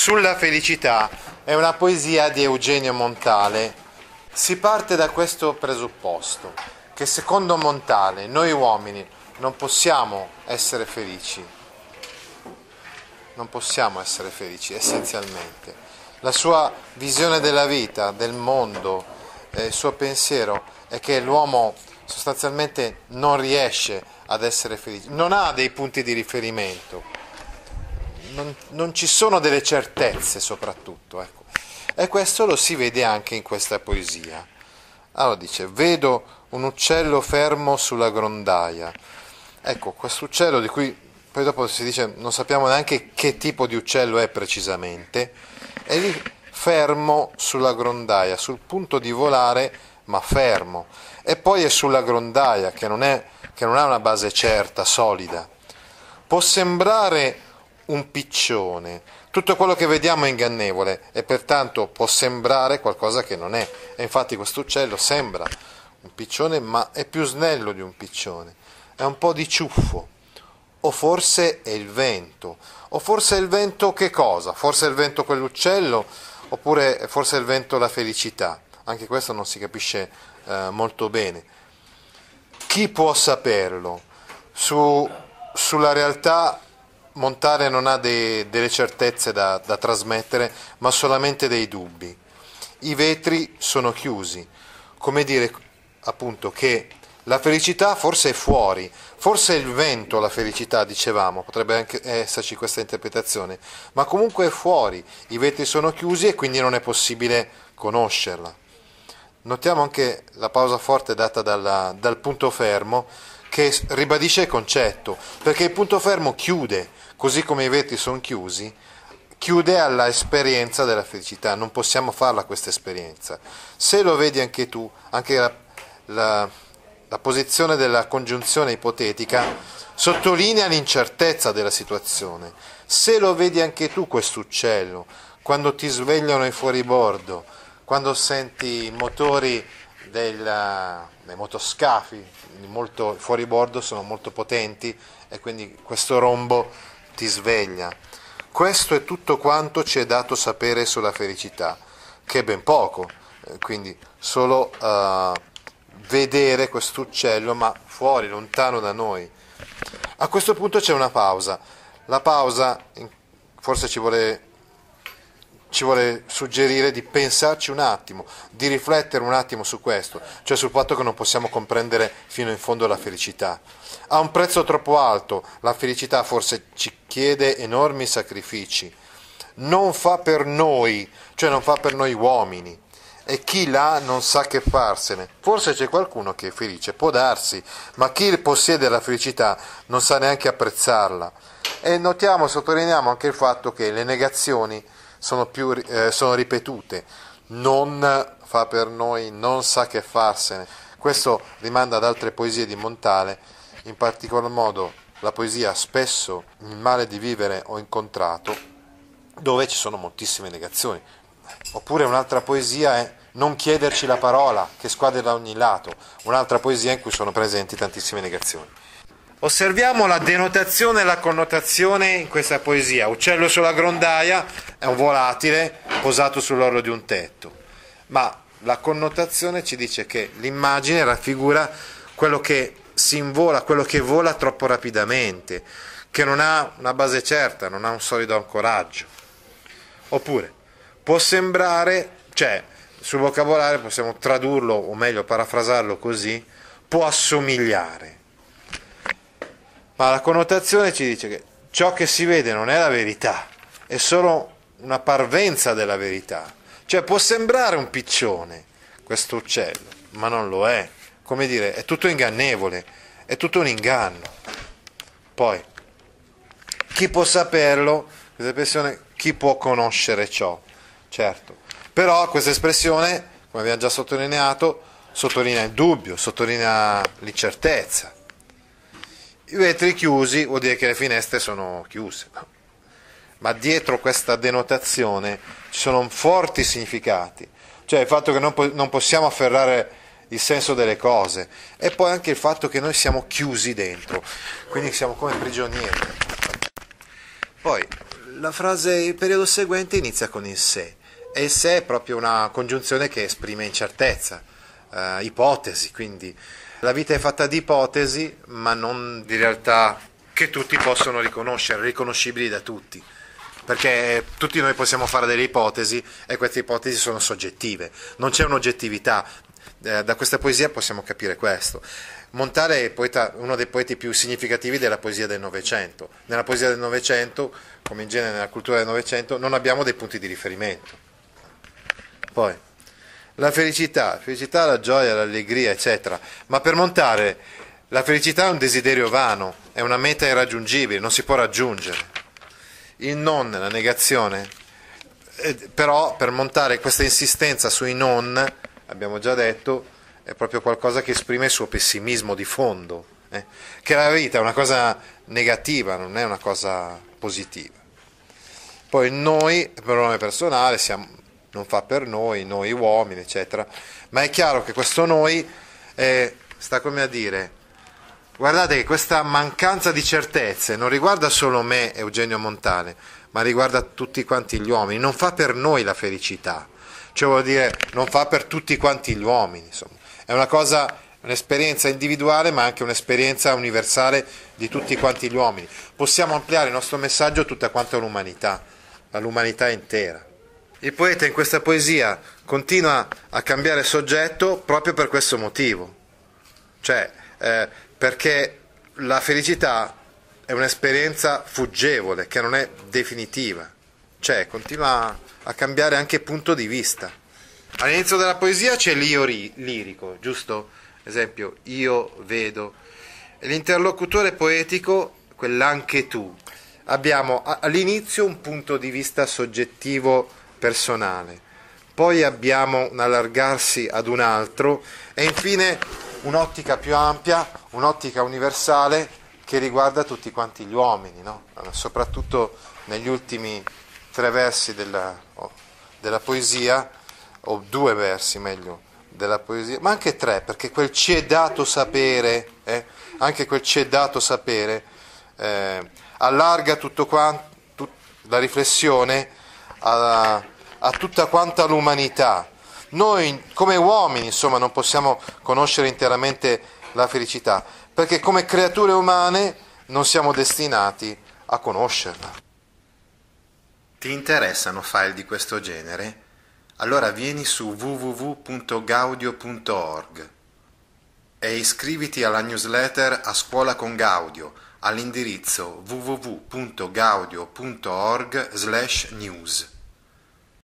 sulla felicità è una poesia di Eugenio Montale. Si parte da questo presupposto, che secondo Montale noi uomini non possiamo essere felici. Non possiamo essere felici, essenzialmente. La sua visione della vita, del mondo, il suo pensiero è che l'uomo sostanzialmente non riesce ad essere felice, non ha dei punti di riferimento, non ci sono delle certezze soprattutto, ecco. E questo lo si vede anche in questa poesia. Allora dice: vedo un uccello fermo sulla grondaia. Ecco, questo uccello di cui poi dopo si dice non sappiamo neanche che tipo di uccello è precisamente, è lì fermo sulla grondaia, sul punto di volare ma fermo, e poi è sulla grondaia che non ha una base certa, solida. Può sembrare un piccione, tutto quello che vediamo è ingannevole e pertanto può sembrare qualcosa che non è, e infatti questo uccello sembra un piccione ma è più snello di un piccione, è un po' di ciuffo, o forse è il vento, o forse è il vento che cosa? Forse è il vento quell'uccello, oppure forse è il vento la felicità, anche questo non si capisce molto bene. Chi può saperlo? Sulla realtà Montale non ha delle certezze da trasmettere, ma solamente dei dubbi. I vetri sono chiusi, come dire appunto che la felicità forse è fuori, forse è il vento la felicità, dicevamo, potrebbe anche esserci questa interpretazione, ma comunque è fuori, i vetri sono chiusi e quindi non è possibile conoscerla. Notiamo anche la pausa forte data dal punto fermo, che ribadisce il concetto, perché il punto fermo chiude, così come i vetri sono chiusi, chiude alla esperienza della felicità, non possiamo farla questa esperienza. Se lo vedi anche tu, anche la posizione della congiunzione ipotetica sottolinea l'incertezza della situazione. Se lo vedi anche tu questo uccello, quando ti svegliano i fuoribordo, quando senti i motori dei motoscafi molto fuoribordo sono molto potenti e quindi questo rombo ti sveglia. Questo è tutto quanto ci è dato sapere sulla felicità, che è ben poco, quindi solo vedere questo uccello ma fuori, lontano da noi. A questo punto c'è una pausa. La pausa forse ci vuole suggerire di pensarci un attimo, di riflettere un attimo su questo, cioè sul fatto che non possiamo comprendere fino in fondo la felicità. Ha un prezzo troppo alto, la felicità forse ci chiede enormi sacrifici, non fa per noi, cioè non fa per noi uomini, e chi l'ha non sa che farsene. Forse c'è qualcuno che è felice, può darsi, ma chi possiede la felicità non sa neanche apprezzarla. E sottolineiamo anche il fatto che le negazioni sono ripetute, non fa per noi, non sa che farsene. Questo rimanda ad altre poesie di Montale, in particolar modo la poesia Spesso il male di vivere ho incontrato, dove ci sono moltissime negazioni. Oppure un'altra poesia è Non chiederci la parola, che squadra da ogni lato, un'altra poesia in cui sono presenti tantissime negazioni. Osserviamo la denotazione e la connotazione in questa poesia. Uccello sulla grondaia è un volatile posato sull'orlo di un tetto, ma la connotazione ci dice che l'immagine raffigura quello che si invola, quello che vola troppo rapidamente, che non ha una base certa, non ha un solido ancoraggio. Oppure può sembrare, cioè sul vocabolario possiamo tradurlo, o meglio parafrasarlo così, può assomigliare. Ma la connotazione ci dice che ciò che si vede non è la verità, è solo una parvenza della verità. Cioè può sembrare un piccione questo uccello, ma non lo è. Come dire, è tutto ingannevole, è tutto un inganno. Poi, chi può saperlo? Questa espressione, chi può conoscere ciò? Certo. Però questa espressione, come abbiamo già sottolineato, sottolinea il dubbio, sottolinea l'incertezza. I vetri chiusi vuol dire che le finestre sono chiuse, no? Ma dietro questa denotazione ci sono forti significati, cioè il fatto che non possiamo afferrare il senso delle cose, e poi anche il fatto che noi siamo chiusi dentro, quindi siamo come prigionieri. Poi la frase, il periodo seguente inizia con il se, e il se è proprio una congiunzione che esprime incertezza, ipotesi, quindi la vita è fatta di ipotesi, ma non di realtà che tutti possono riconoscere, riconoscibili da tutti, perché tutti noi possiamo fare delle ipotesi e queste ipotesi sono soggettive, non c'è un'oggettività. Da questa poesia possiamo capire questo. Montale è uno dei poeti più significativi della poesia del Novecento. Nella poesia del Novecento, come in genere nella cultura del Novecento, non abbiamo dei punti di riferimento. Poi, la felicità, la gioia, l'allegria, eccetera. Ma per Montale la felicità è un desiderio vano, è una meta irraggiungibile, non si può raggiungere. Il non, la negazione. Però per Montale questa insistenza sui non, abbiamo già detto, è proprio qualcosa che esprime il suo pessimismo di fondo, che la vita è una cosa negativa, non è una cosa positiva. Poi il noi, pronome personale, non fa per noi uomini, eccetera, ma è chiaro che questo noi sta come a dire, guardate che questa mancanza di certezze non riguarda solo me, Eugenio Montale, ma riguarda tutti quanti gli uomini, non fa per noi la felicità, cioè vuol dire non fa per tutti quanti gli uomini, insomma. È una cosa, un'esperienza individuale, ma anche un'esperienza universale di tutti quanti gli uomini. Possiamo ampliare il nostro messaggio a tutta quanta l'umanità, all'umanità intera. Il poeta in questa poesia continua a cambiare soggetto proprio per questo motivo, cioè perché la felicità è un'esperienza fuggevole, che non è definitiva, cioè continua a cambiare anche punto di vista. All'inizio della poesia c'è l'io lirico, giusto? Esempio, io vedo. E l'interlocutore poetico, quell'anche tu. Abbiamo all'inizio un punto di vista soggettivo personale, poi abbiamo un allargarsi ad un altro e infine un'ottica più ampia, un'ottica universale che riguarda tutti quanti gli uomini, no? Soprattutto negli ultimi 3 versi della poesia, o 2 versi meglio della poesia, ma anche 3, perché quel ci è dato sapere, anche quel ci è dato sapere allarga tutto quanto, la riflessione a tutta quanta l'umanità. Noi come uomini, insomma, non possiamo conoscere interamente la felicità, perché come creature umane non siamo destinati a conoscerla. Ti interessano file di questo genere? Allora vieni su www.gaudio.org e iscriviti alla newsletter A Scuola con Gaudio all'indirizzo www.gaudio.org/news.